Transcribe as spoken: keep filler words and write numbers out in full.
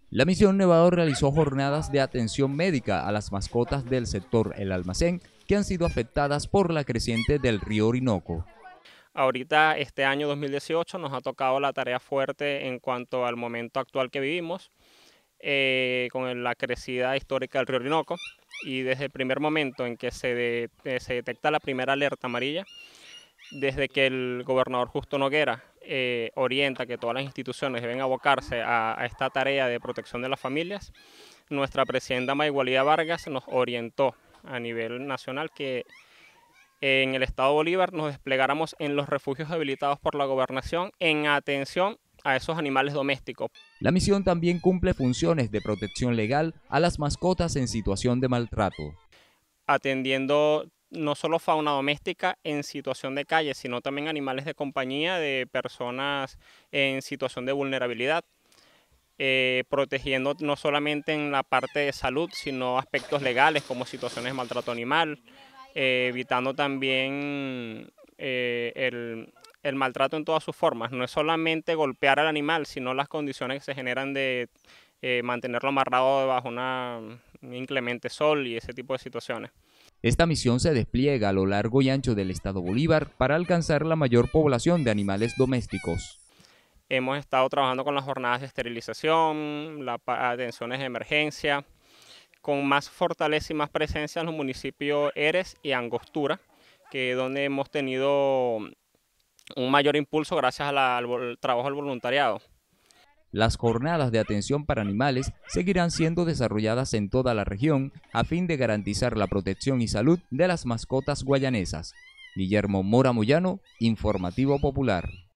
La Misión Nevado realizó jornadas de atención médica a las mascotas del sector El Almacén que han sido afectadas por la creciente del río Orinoco. Ahorita, este año dos mil dieciocho, nos ha tocado la tarea fuerte en cuanto al momento actual que vivimos, eh, con la crecida histórica del río Orinoco, y desde el primer momento en que se, de, eh, se detecta la primera alerta amarilla, desde que el gobernador Justo Noguera eh, orienta que todas las instituciones deben abocarse a, a esta tarea de protección de las familias, nuestra presidenta Maigualía Vargas nos orientó a nivel nacional que en el estado Bolívar nos desplegáramos en los refugios habilitados por la gobernación en atención a esos animales domésticos. La misión también cumple funciones de protección legal a las mascotas en situación de maltrato, atendiendo no solo fauna doméstica en situación de calle, sino también animales de compañía de personas en situación de vulnerabilidad, eh, protegiendo no solamente en la parte de salud, sino aspectos legales como situaciones de maltrato animal, eh, evitando también eh, el, el maltrato en todas sus formas. No es solamente golpear al animal, sino las condiciones que se generan de eh, mantenerlo amarrado bajo una, un inclemente sol y ese tipo de situaciones. Esta misión se despliega a lo largo y ancho del estado Bolívar para alcanzar la mayor población de animales domésticos. Hemos estado trabajando con las jornadas de esterilización, las atenciones de emergencia, con más fortaleza y más presencia en los municipios Eres y Angostura, que es donde hemos tenido un mayor impulso gracias a la, al trabajo del voluntariado. Las jornadas de atención para animales seguirán siendo desarrolladas en toda la región a fin de garantizar la protección y salud de las mascotas guayanesas. Guillermo Mora Moyano, Informativo Popular.